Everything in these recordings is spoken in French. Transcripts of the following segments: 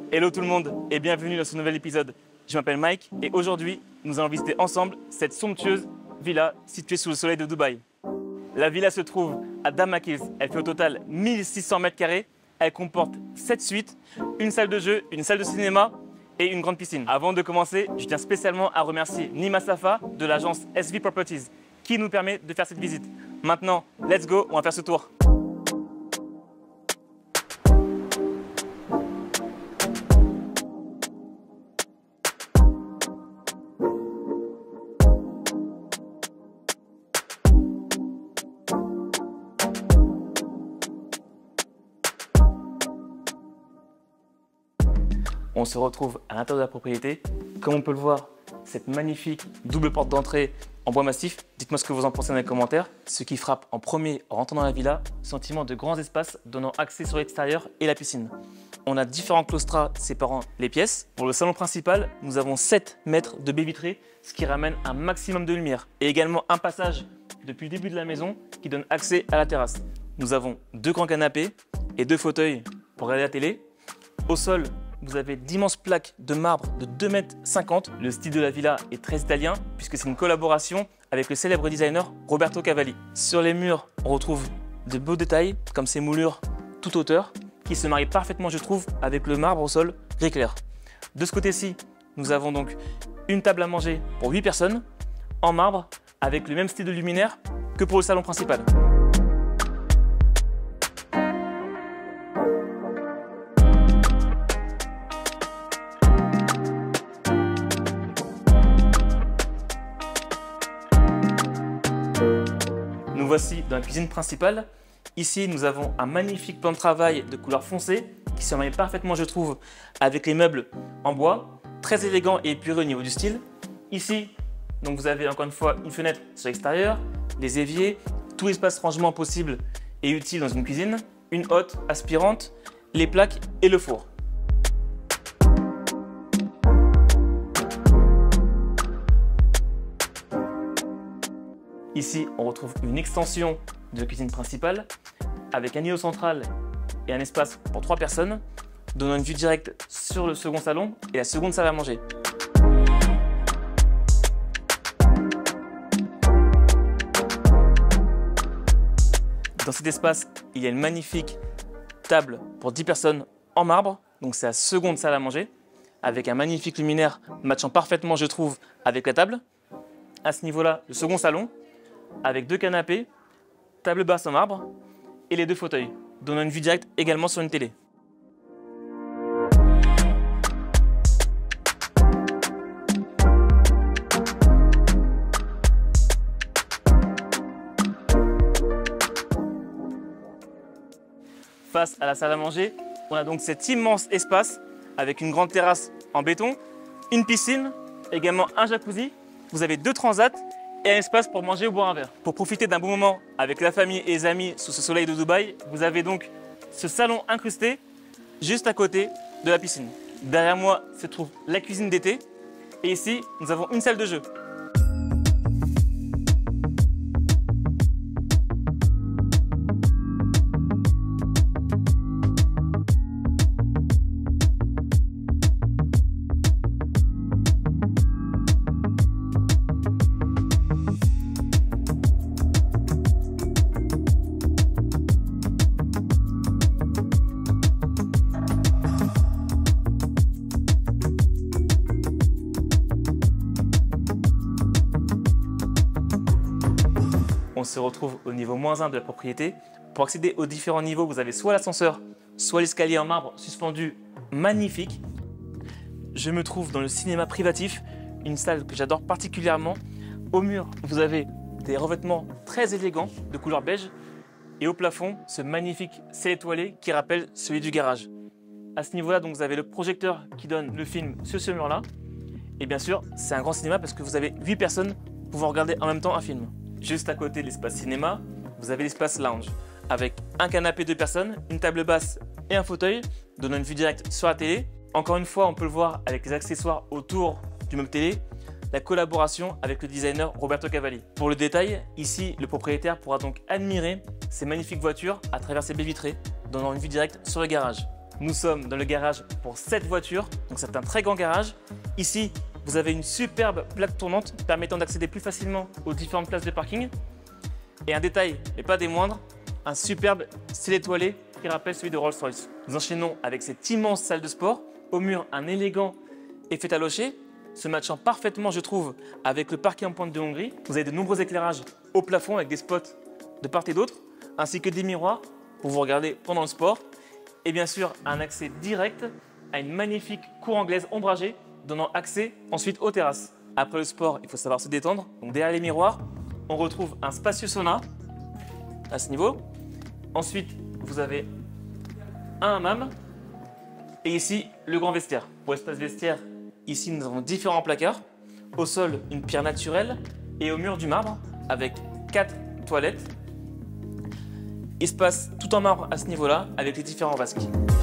Hello tout le monde et bienvenue dans ce nouvel épisode. Je m'appelle Mike et aujourd'hui, nous allons visiter ensemble cette somptueuse villa située sous le soleil de Dubaï. La villa se trouve à Dhamma Hills. Elle fait au total 1600 mètres carrés. Elle comporte 7 suites, une salle de jeu, une salle de cinéma et une grande piscine. Avant de commencer, je tiens spécialement à remercier Nima Safa de l'agence SV Properties qui nous permet de faire cette visite. Maintenant, let's go, on va faire ce tour. On se retrouve à l'intérieur de la propriété. Comme on peut le voir, cette magnifique double porte d'entrée en bois massif. Dites-moi ce que vous en pensez dans les commentaires. Ce qui frappe en premier en rentrant dans la villa, sentiment de grands espaces donnant accès sur l'extérieur et la piscine. On a différents claustras séparant les pièces. Pour le salon principal, nous avons 7 mètres de baies vitrées, ce qui ramène un maximum de lumière. Et également un passage depuis le début de la maison qui donne accès à la terrasse. Nous avons 2 grands canapés et 2 fauteuils pour regarder la télé. Au sol, vous avez d'immenses plaques de marbre de 2,50 m. Le style de la villa est très italien puisque c'est une collaboration avec le célèbre designer Roberto Cavalli. Sur les murs, on retrouve de beaux détails comme ces moulures toute hauteur qui se marient parfaitement, je trouve, avec le marbre au sol gris clair. De ce côté-ci, nous avons donc une table à manger pour 8 personnes en marbre avec le même style de luminaire que pour le salon principal. Nous voici dans la cuisine principale. Ici, nous avons un magnifique plan de travail de couleur foncée qui se marie parfaitement, je trouve, avec les meubles en bois, très élégant et épuré au niveau du style. Ici, donc vous avez encore une fois une fenêtre sur l'extérieur, des éviers, tout l'espace rangement possible et utile dans une cuisine, une hotte aspirante, les plaques et le four. Ici, on retrouve une extension de cuisine principale avec un îlot central et un espace pour 3 personnes, donnant une vue directe sur le second salon et la seconde salle à manger. Dans cet espace, il y a une magnifique table pour 10 personnes en marbre, donc c'est la seconde salle à manger, avec un magnifique luminaire matchant parfaitement, je trouve, avec la table. À ce niveau-là, le second salon, avec 2 canapés, table basse en marbre et les 2 fauteuils, donnant une vue directe également sur une télé. Face à la salle à manger, on a donc cet immense espace avec une grande terrasse en béton, une piscine, également un jacuzzi. Vous avez 2 transats et un espace pour manger ou boire un verre. Pour profiter d'un bon moment avec la famille et les amis sous ce soleil de Dubaï, vous avez donc ce salon incrusté juste à côté de la piscine. Derrière moi se trouve la cuisine d'été et ici nous avons une salle de jeu. On se retrouve au niveau -1 de la propriété. Pour accéder aux différents niveaux, vous avez soit l'ascenseur, soit l'escalier en marbre suspendu magnifique. Je me trouve dans le cinéma privatif, une salle que j'adore particulièrement. Au mur, vous avez des revêtements très élégants de couleur beige et au plafond, ce magnifique ciel étoilé qui rappelle celui du garage. À ce niveau-là, donc, vous avez le projecteur qui donne le film sur ce mur-là. Et bien sûr, c'est un grand cinéma parce que vous avez 8 personnes pouvant regarder en même temps un film. Juste à côté de l'espace cinéma, vous avez l'espace lounge avec un canapé 2 personnes, une table basse et un fauteuil donnant une vue directe sur la télé. Encore une fois, on peut le voir avec les accessoires autour du meuble télé, la collaboration avec le designer Roberto Cavalli. Pour le détail, ici, le propriétaire pourra donc admirer ces magnifiques voitures à travers ces baies vitrées, donnant une vue directe sur le garage. nous sommes dans le garage pour 7 voitures, donc c'est un très grand garage. Ici, vous avez une superbe plaque tournante permettant d'accéder plus facilement aux différentes places de parking. Et un détail, mais pas des moindres, un superbe style étoilé qui rappelle celui de Rolls-Royce. Nous enchaînons avec cette immense salle de sport, au mur un élégant effet taloché, se matchant parfaitement, je trouve, avec le parquet en pointe de Hongrie. Vous avez de nombreux éclairages au plafond avec des spots de part et d'autre, ainsi que des miroirs pour vous regarder pendant le sport. Et bien sûr, un accès direct à une magnifique cour anglaise ombragée, donnant accès ensuite aux terrasses. Après le sport, il faut savoir se détendre. Donc derrière les miroirs, on retrouve un spacieux sauna à ce niveau. Ensuite, vous avez un hammam. Et ici, le grand vestiaire. Pour l'espace vestiaire, ici, nous avons différents placards. Au sol, une pierre naturelle et au mur du marbre avec 4 toilettes. Espace tout en marbre à ce niveau-là avec les différents vasques.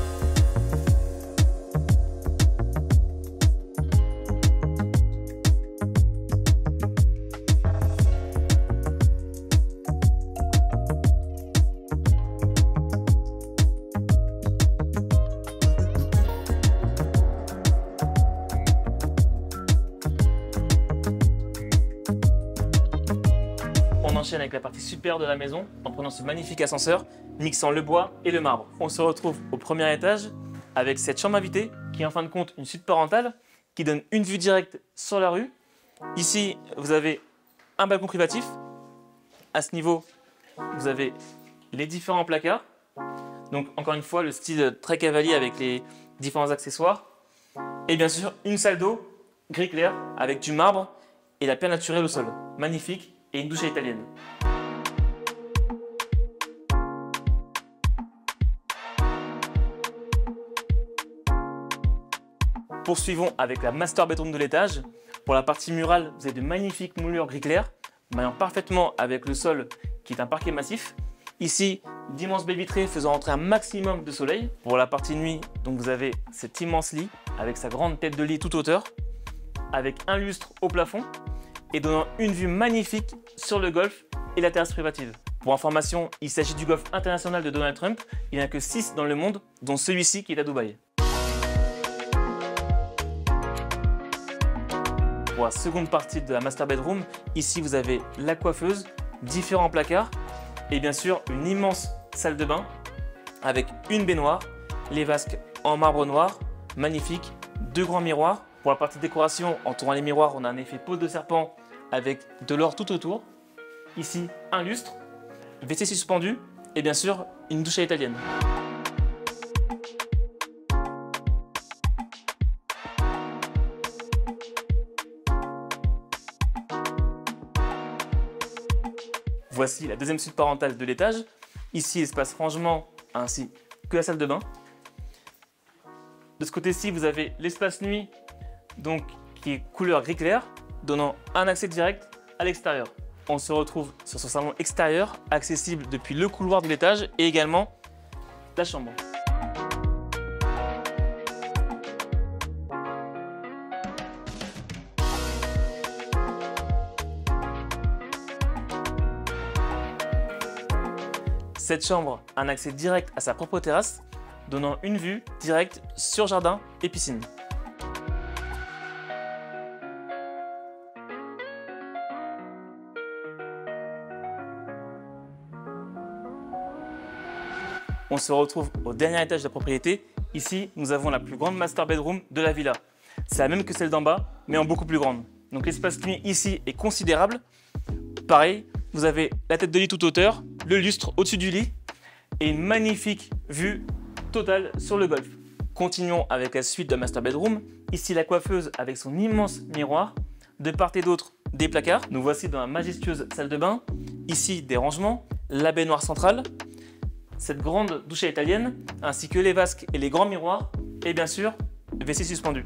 On enchaîne avec la partie supérieure de la maison en prenant ce magnifique ascenseur, mixant le bois et le marbre. On se retrouve au premier étage avec cette chambre invitée qui est en fin de compte une suite parentale qui donne une vue directe sur la rue. Ici, vous avez un balcon privatif. À ce niveau, vous avez les différents placards. Donc encore une fois, le style très cavalier avec les différents accessoires. Et bien sûr, une salle d'eau gris clair avec du marbre et la pierre naturelle au sol. Magnifique. Et une douche à italienne. Poursuivons avec la master bedroom de l'étage. Pour la partie murale, vous avez de magnifiques moulures gris clair, maillant parfaitement avec le sol qui est un parquet massif. Ici, d'immenses baies vitrées faisant entrer un maximum de soleil. Pour la partie nuit, donc vous avez cet immense lit avec sa grande tête de lit toute hauteur, avec un lustre au plafond et donnant une vue magnifique sur le golf et la terrasse privative. Pour information, il s'agit du golf international de Donald Trump. Il n'y en a que 6 dans le monde, dont celui-ci qui est à Dubaï. Pour la seconde partie de la master bedroom, ici vous avez la coiffeuse, différents placards et bien sûr une immense salle de bain avec une baignoire, les vasques en marbre noir, magnifique, 2 grands miroirs. Pour la partie décoration, entourant les miroirs, on a un effet peau de serpent avec de l'or tout autour. Ici, un lustre, WC suspendu et bien sûr une douche à l'italienne. Voici la deuxième suite parentale de l'étage. Ici, espace rangement ainsi que la salle de bain. De ce côté-ci, vous avez l'espace nuit donc, qui est couleur gris clair, donnant un accès direct à l'extérieur. On se retrouve sur ce salon extérieur, accessible depuis le couloir de l'étage et également la chambre. Cette chambre a un accès direct à sa propre terrasse, donnant une vue directe sur jardin et piscine. On se retrouve au dernier étage de la propriété. Ici, nous avons la plus grande master bedroom de la villa. C'est la même que celle d'en bas, mais en beaucoup plus grande. Donc l'espace nuit ici est considérable. Pareil, vous avez la tête de lit toute hauteur, le lustre au-dessus du lit et une magnifique vue totale sur le golf. Continuons avec la suite de la master bedroom. Ici, la coiffeuse avec son immense miroir. De part et d'autre, des placards. Nous voici dans la majestueuse salle de bain. Ici, des rangements, la baignoire centrale, cette grande douche à italienne, ainsi que les vasques et les grands miroirs, et bien sûr, WC suspendu.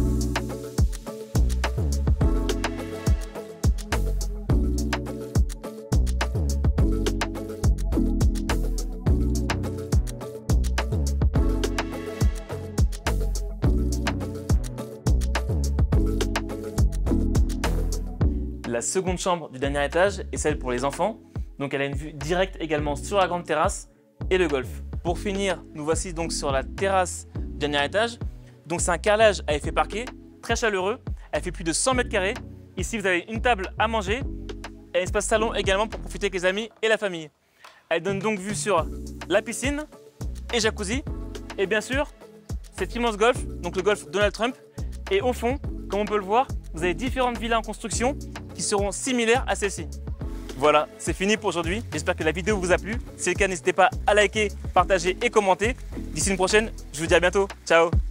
La seconde chambre du dernier étage est celle pour les enfants, donc elle a une vue directe également sur la grande terrasse et le golf. Pour finir, nous voici donc sur la terrasse du dernier étage. Donc c'est un carrelage à effet parquet, très chaleureux. Elle fait plus de 100 mètres carrés. Ici, vous avez une table à manger et un espace salon également pour profiter avec les amis et la famille. Elle donne donc vue sur la piscine et jacuzzi. Et bien sûr, cet immense golf, donc le golf Donald Trump. Et au fond, comme on peut le voir, vous avez différentes villas en construction qui seront similaires à celle-ci. Voilà, c'est fini pour aujourd'hui. J'espère que la vidéo vous a plu. Si c'est le cas, n'hésitez pas à liker, partager et commenter. D'ici une prochaine, je vous dis à bientôt. Ciao!